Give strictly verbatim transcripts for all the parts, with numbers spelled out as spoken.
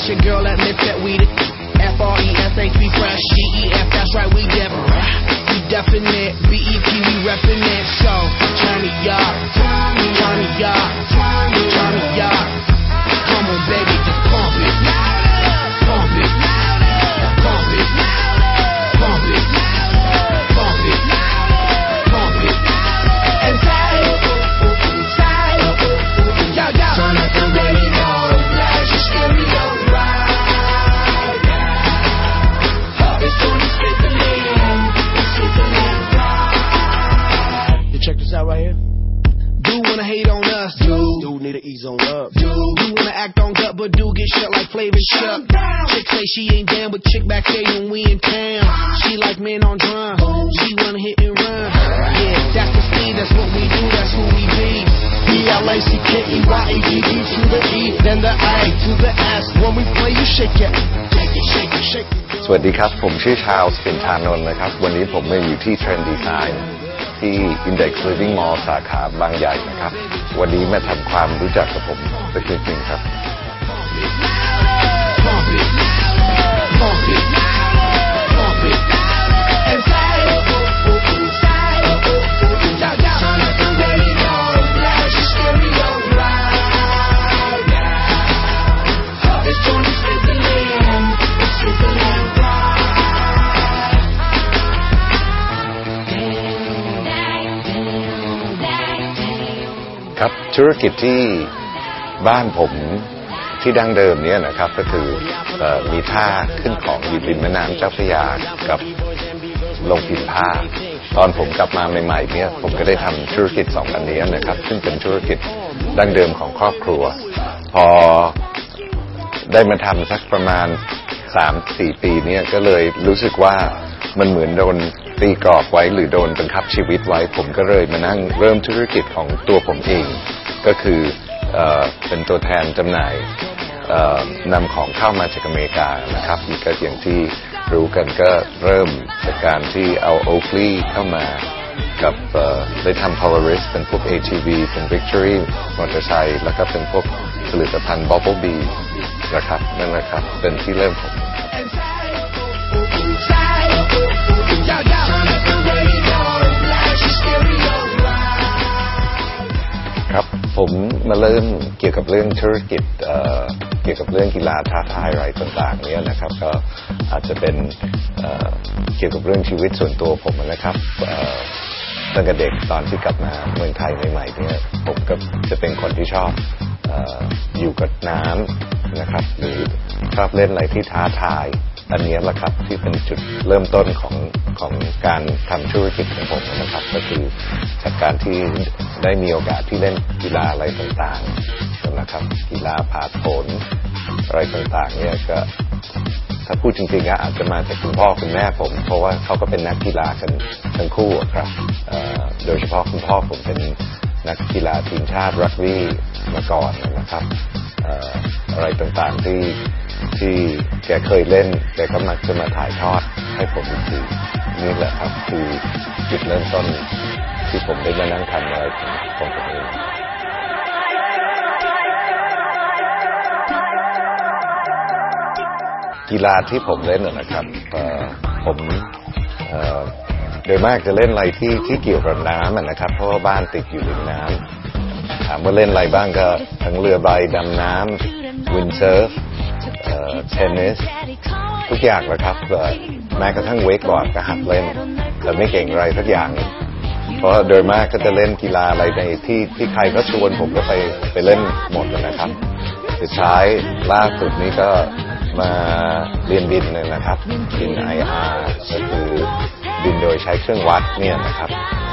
That's your girl admits that we the F R E S H we fresh G E F that's right we different we definite B E P we reppin' it so turn me up turn me up turn me up come on baby just pump it pump it pump it pump it pump it pump it and say say yo yo turn up the radio blast your stereo right now it's gonna spit the land spit the land right you check this out right here do wanna hate on us dude dude need to ease on up dude do wanna act on gut but do get shut like Flavor Shut chick say she ain't down but chick backstage when we in town she like men on drum she wanna hit and run yeah that's the speed that's what we do that's who we be B L A C K E Y A D E to the E then the A to the S when we play you shake it shake it shake it shake it สวัสดีครับผมชื่อชาลส์ ปิ่นชานนท์นะครับวันนี้ผมมาอยู่ที่ Trend Design ที่ Index Living Mall สาขาบางใหญ่นะครับวันนี้มาทำความรู้จักกับผมสักนิดนึงครับครับธุรกิจที่บ้านผมที่ดั้งเดิมเนี่ยนะครับก็คือมีท่าขึ้นของอยู่ริมแม่น้ำเจ้าพระยากับโรงพิมพ์ผ้าตอนผมกลับมาใหม่ๆเนี่ยผมก็ได้ทำธุรกิจสองอันนี้นะครับซึ่งเป็นธุรกิจดั้งเดิมของครอบครัวพอได้มาทำสักประมาณ สามถึงสี่ ปีเนี่ยก็เลยรู้สึกว่ามันเหมือนโดนตีกรอบไว้หรือโดนบังคับชีวิตไว้ผมก็เลยมานั่งเริ่มธุรกิจของตัวผมเองก็คือเอ่อเป็นตัวแทนจำหน่ายเอ่อนำของเข้ามาจากอเมริกานะครับก็อย่างที่รู้กันก็เริ่มจากการที่เอา Oakley เข้ามากับเอ่อได้ทำ Polaris เป็นพวก เอ ที วี เป็น Victory มอเตอร์ไซค์แล้วก็เป็นพวกผลิตภัณฑ์ Bubble Bee นะครับนั่นแหละครับเป็นที่เริ่มผมครับผมมาเริ่มเกี่ยวกับเรื่องธุรกิจเอ่อเกี่ยวกับเรื่องกีฬาท้าทายอะไรต่างๆเนี่ยนะครับก็อาจจะเป็นเอ่อเกี่ยวกับเรื่องชีวิตส่วนตัวผมนะครับเอ่อตั้งแต่เด็กตอนที่กลับมาเมืองไทยใหม่ๆเนี่ยผมก็จะเป็นคนที่ชอบเอ่ออยู่กับน้ำนะครับหรือชอบเล่นอะไรที่ท้าทายอันนี้แหละครับที่เป็นจุดเริ่มต้นของของการทำธุรกิจของผมนะครับก็คือจากการที่ได้มีโอกาสที่เล่นกีฬาอะไรต่างๆนะครับกีฬาผาดโผนอะไรต่างๆเนี่ยก็ถ้าพูดจริงๆอาจจะมาจากคุณพ่อคุณแม่ผมเพราะว่าเขาก็เป็นนักกีฬากันทั้งคู่ครับโดยเฉพาะคุณพ่อผมเป็นนักกีฬาทีมชาติรักบี้มาก่อนนะครับอะไรต่างๆที่ที่แกเคยเล่นแกก็มักจะมาถ่ายทอดให้ผมอีกทีนี่แหละครับคือจุดเริ่มต้นที่ผมได้มานั่งทำอะไรของผมเองกีฬาที่ผมเล่นนะครับผมโดยมากจะเล่นอะไรที่ที่เกี่ยวกับน้ำนะครับเพราะว่าบ้านติดอยู่ริมน้ำถามว่าเล่นอะไรบ้างก็ทั้งเรือใบดำน้ำวินเซิร์ฟเทนนิสทุกอย่างนะครับแม้กระทั่งเวกบอร์ดก็หัดเล่นแต่ไม่เก่งอะไรทุกอย่างเพราะโดยมากก็จะเล่นกีฬาอะไรในที่ที่ใครก็ชวนผมก็ไปไปเล่นหมดนะครับสุดท้ายล่าสุดนี้ก็มาเรียนบินเลยนะครับบิน ไอ อาร์ ก็คือบินโดยใช้เครื่องวัดเนี่ยนะครับ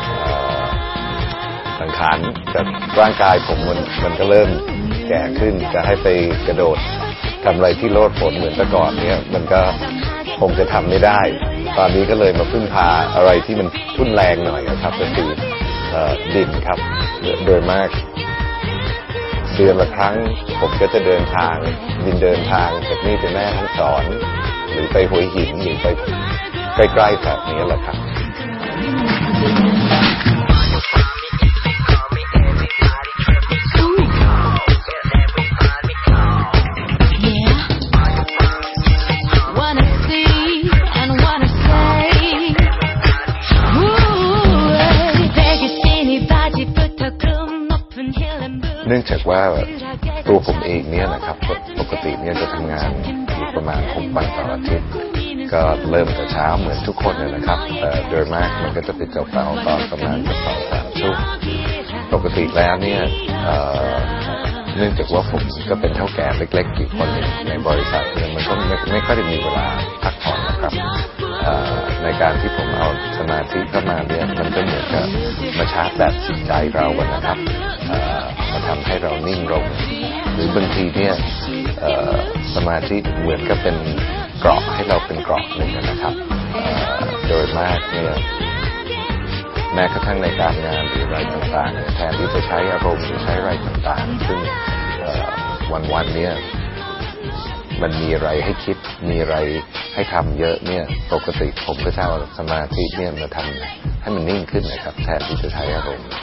สังขารกับร่างกายผมมันมันก็เริ่มแก่ขึ้นจะให้ไปกระโดดทำอะไรที่โลดโผนเหมือนแต่ก่อนเนี่ยมันก็คงจะทำไม่ได้ตอนนี้ก็เลยมาพึ่งพาอะไรที่มันทุ่นแรงหน่อยนะครับก็คือดินครับโดยมากเดือนละครั้งผมก็จะเดินทางบินเดินทางจากนี่ไปแม่ฮ่องสอนหรือไปหัวหินหรือไปใกล้ๆแบบนี้แหละครับเเนื่องจากว่าตัวผมเองเนี่ยนะครับปกติเนี่ยจะทำงานอยู่ประมาณหกวันต่ออาทิตย์ก็เริ่มแต่เช้าเหมือนทุกคนเลยนะครับแต่โดยมากมันก็จะเป็นเจ้าเป่าตอนประมาณสักสองสามทุ่มปกติแล้วเนี่ยเนื่องจากว่าผมก็เป็นเท่าแก่เล็กๆอยู่คนหนึ่งในบริษัทเนี่ยมันก็ไม่ไม่ค่อยได้มีเวลาพักผ่อนนะครับในการที่ผมเอาสมาธิเข้ามาเนี่ยมันก็เหมือนกับมาชาร์จแบตจิตใจเรากันนะครับมาทำให้เรานิ่งลงหรือบางทีเนี่ยสมาธิเหมือนกับเป็นเกราะให้เราเป็นเกราะหนึ่งนะครับโดยมากเนี่ยแม้กระทั่งในการงานหรืออะไรต่างๆแทนที่จะใช้อารมณ์หรือใช้อะไรต่างๆซึ่งวันๆเนี่ยมันมีอะไรให้คิดมีอะไรให้ทำเยอะเนี่ยปกติผมก็จะเอาสมาธิเนี่ยมาทำให้มันนิ่งขึ้นนะครับแทนที่จะใช้อารมณ์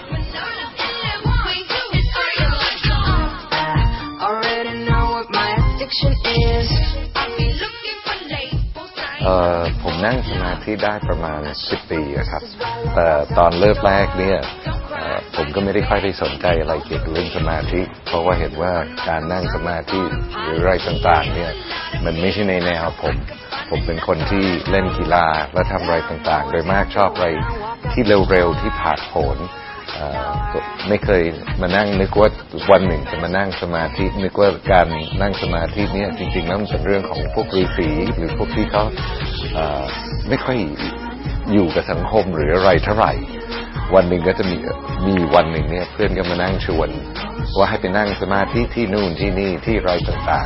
เอ่อผมนั่งสมาธิได้ประมาณสิบปีครับแต่ตอนเริ่มแรกเนี่ยผมก็ไม่ได้ค่อยได้สนใจอะไรเกี่ยวกับเรื่องสมาธิเพราะว่าเห็นว่าการนั่งสมาธิหรืออะไรต่างๆเนี่ยมันไม่ใช่ในแนวผมผมเป็นคนที่เล่นกีฬาและทำอะไรต่างๆโดยมากชอบอะไรที่เร็วๆที่ผาดโผนไม่เคยมานั่งนึกว่าวันหนึ่งจะมานั่งสมาธินึกว่าการนั่งสมาธิเนี่ยจริงๆแล้วมันเป็นเรื่องของพวกฤาษีหรือพวกที่เขาไม่ค่อยอยู่กับสังคมหรืออะไรเท่าไหร่วันหนึ่งก็จะมีมีวันหนึ่งเนี่ยเพื่อนก็มานั่งชวนว่าให้ไปนั่งสมาธิที่นู่นที่นี่ที่อะไรต่าง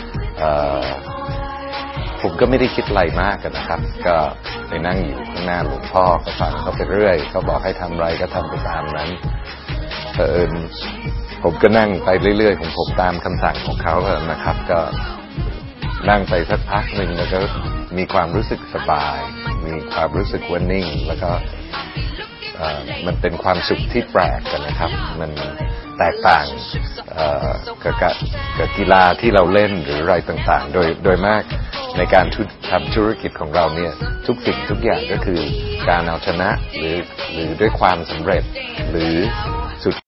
ๆผมก็ไม่ได้คิดอะไรมากกันนะครับก็ไปนั่งอยู่ข้างหน้าหลวงพ่อก็ฟังเขาไปเรื่อยเขาบอกให้ทำอะไรก็ทำไปตามนั้นเผอิญผมก็นั่งไปเรื่อยๆของผมตามคำสั่งของเขานะครับก็นั่งไปสักพักหนึ่งแล้วก็มีความรู้สึกสบายมีความรู้สึกว่านิ่งแล้วก็มันเป็นความสุขที่แปลกกันนะครับมันแตกต่างกับกับกีฬาที่เราเล่นหรืออะไรต่างๆโดยโดยมากในการทำธุรกิจของเราเนี่ยทุกสิ่งทุกอย่างก็คือการเอาชนะหรือหรือด้วยความสำเร็จหรือสุด